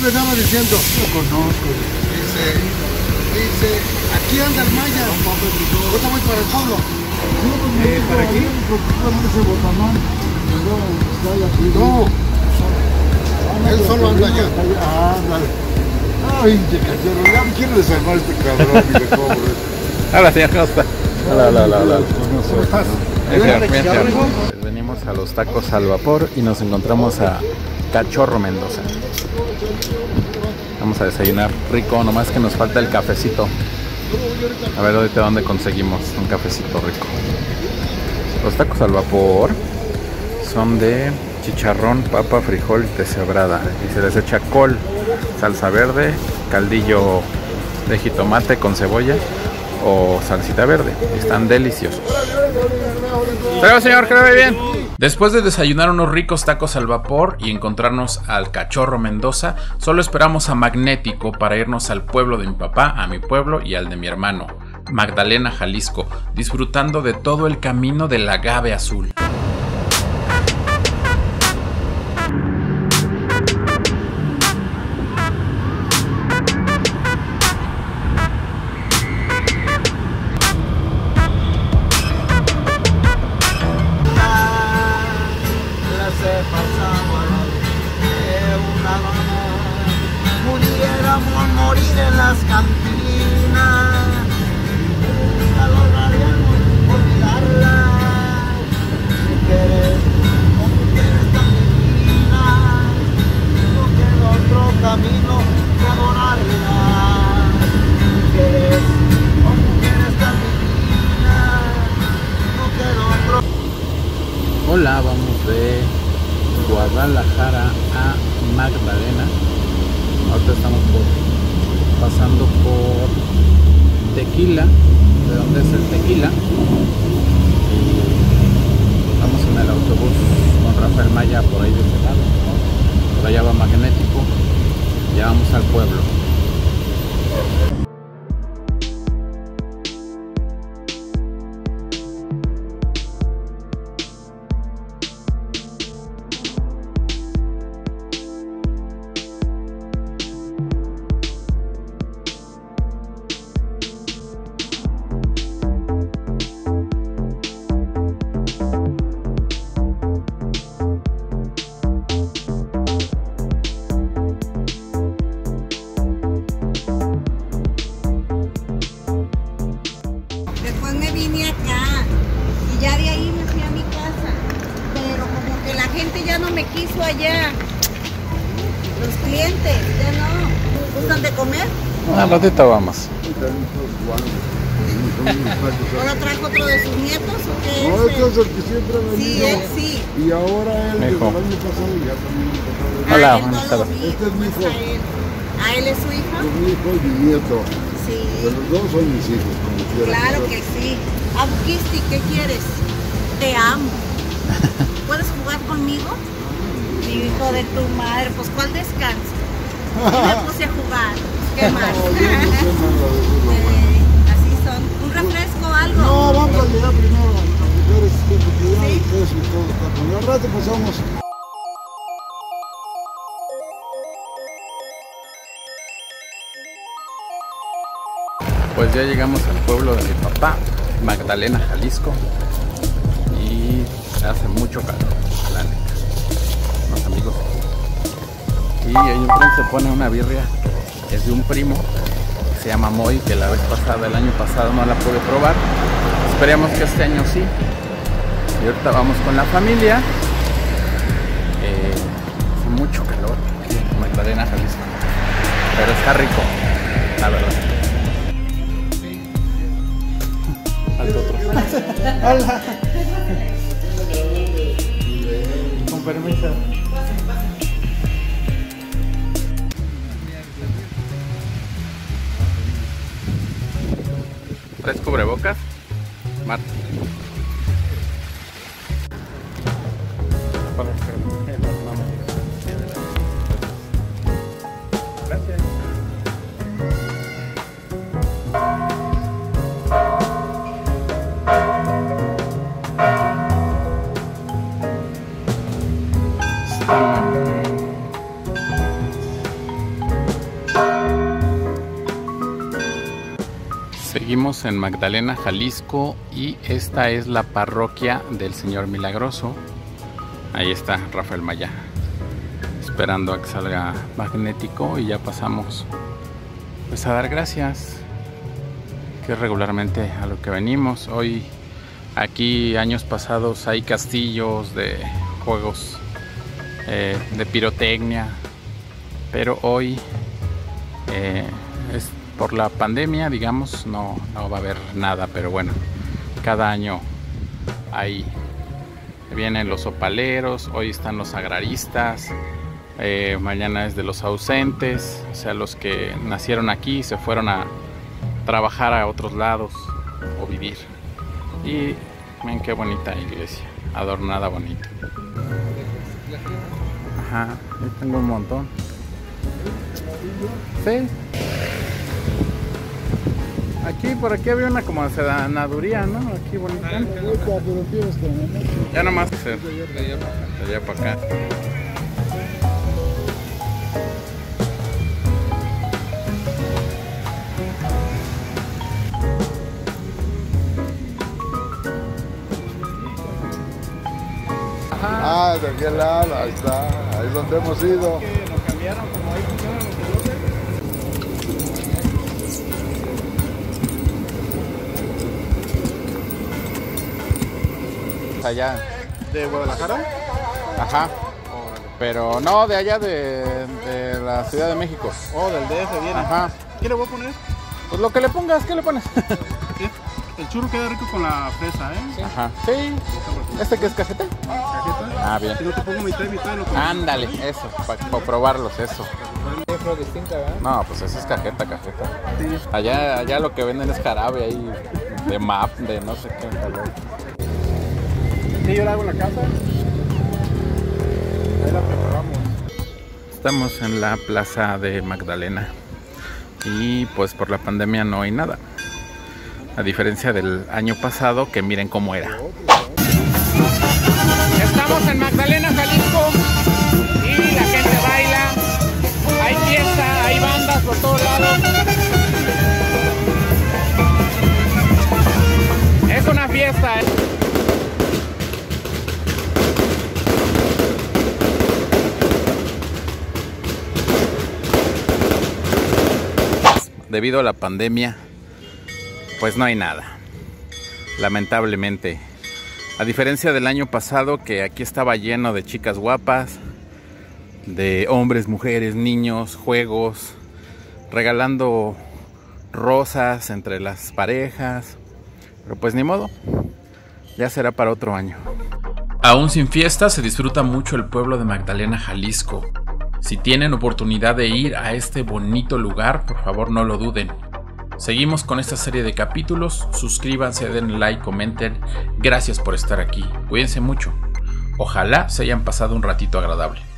me estaba diciendo. Lo conozco. Dice, aquí anda el Maya. Yo voy para el pueblo. ¿Para aquí? No, él solo anda allá. Ay, cachorro, ya me quiero desarmar este cabrón y le cobre. Hola, señor, ¿cómo está? Hola. ¿Cómo estás? Pues venimos a los tacos al vapor y nos encontramos a Cachorro Mendoza. Vamos a desayunar rico, nomás que nos falta el cafecito. A ver ahorita dónde conseguimos un cafecito rico. Los tacos al vapor son de chicharrón, papa, frijol y deshebrada. Y se les echa col, salsa verde, caldillo de jitomate con cebolla o salsita verde. Están deliciosos. Pero señor, que le vaya bien. Después de desayunar unos ricos tacos al vapor y encontrarnos al Cachorro Mendoza, solo esperamos a Magnético para irnos al pueblo de mi papá, a mi pueblo y al de mi hermano, Magdalena, Jalisco, disfrutando de todo el camino del agave azul. Morir en las cantinas, nunca lograríamos olvidarla. Mujeres, oh mujeres tan divinas, no queda otro camino que adorarla. Mujeres, oh mujeres tan divinas, no queda otro. Hola, vamos de Guadalajara a Magdalena. Ahorita estamos pasando por Tequila, de donde es el Tequila, y vamos en el autobús con Rafael Maya por ahí de ese lado. Por allá va Magnético, ya vamos al pueblo. Después me vine acá y ya de ahí me fui a mi casa, pero como que la gente ya no me quiso allá, los clientes ya no gustan de comer. Al ratito vamos. ¿Ahora trajo otro de sus nietos o qué? No, este es el que siempre ha venido. Sí, él sí. Y ahora él, desde el Hijo. año pasado, ya también el pasado. Hola, A él buenas todos los tardes. hijos, Este es mi hijo. ¿A él es su hijo? Es mi hijo y mi nieto. Sí. De los dos son mis hijos, como quiera. Claro que sí. Abuquisti, ¿qué quieres? Te amo. ¿Puedes jugar conmigo? Hijo de tu madre, pues ¿cuál descanso? Y me puse a jugar. ¿Qué más? No, yo no sé nada de eso, lo bueno. Así son. ¿Un refresco o algo? No, vamos a llegar primero a las mujeres, que ya ¿Sí? el queso y todo. Y al rato pasamos. Pues ya llegamos al pueblo de mi papá, Magdalena, Jalisco, y hace mucho calor, la neta. Unos amigos aquí. Y ahí enfrente se pone una birria que es de un primo que se llama Moy, que la vez pasada, el año pasado no la pude probar. Esperemos que este año sí. Y ahorita vamos con la familia. Hace mucho calor aquí en Magdalena, Jalisco, pero está rico, la verdad. Hola. Con permiso. ¿Traes cubrebocas? Marta. Gracias. Seguimos en Magdalena, Jalisco, y esta es la parroquia del Señor Milagroso. Ahí está Rafael Maya, esperando a que salga Magnético, y ya pasamos pues a dar gracias, que es regularmente a lo que venimos. Hoy aquí, años pasados, hay castillos de juegos de pirotecnia, pero hoy es por la pandemia, digamos, no va a haber nada. Pero bueno, cada año ahí vienen los opaleros, hoy están los agraristas, mañana es de los ausentes, o sea, los que nacieron aquí y se fueron a trabajar a otros lados o vivir. Y miren qué bonita iglesia, adornada bonito. Ajá, ahí tengo un montón. Sí. Aquí, por aquí había una como sedaduría, ¿no? Aquí bonita. Ya nomás hacer de allá para acá. Ah, de aquel lado, ahí está, ahí es donde hemos ido. Nos cambiaron, como ahí funcionan los closets. Allá. ¿De Guadalajara? Ajá. Pero no, de allá de la Ciudad de México. Oh, del DF viene. Ajá. ¿Qué le voy a poner? Pues lo que le pongas, ¿qué le pones? ¿Qué? El churro queda rico con la fresa, ¿eh? Ajá. Sí. ¿Este qué es, cajeta? ¿Cajeta? Ah, bien. Si no te pongo mitad y mitad, lo pongo. Ándale, eso, para probarlos, eso. Es distinta, ¿verdad? No, pues eso es cajeta. Sí. Allá lo que venden es jarabe ahí, de map, de no sé qué calor. Sí, yo la hago en la casa. Ahí la preparamos. Estamos en la plaza de Magdalena y pues por la pandemia no hay nada. A diferencia del año pasado, que miren cómo era. Estamos en Magdalena, Jalisco, y la gente baila. Hay fiesta, hay bandas por todos lados. Es una fiesta, ¿eh? Debido a la pandemia, pues no hay nada, lamentablemente. A diferencia del año pasado, que aquí estaba lleno de chicas guapas, de hombres, mujeres, niños, juegos, regalando rosas entre las parejas. Pero pues ni modo, ya será para otro año. Aún sin fiesta, se disfruta mucho el pueblo de Magdalena, Jalisco. Si tienen oportunidad de ir a este bonito lugar, por favor no lo duden. Seguimos con esta serie de capítulos. Suscríbanse, den like, comenten. Gracias por estar aquí. Cuídense mucho. Ojalá se hayan pasado un ratito agradable.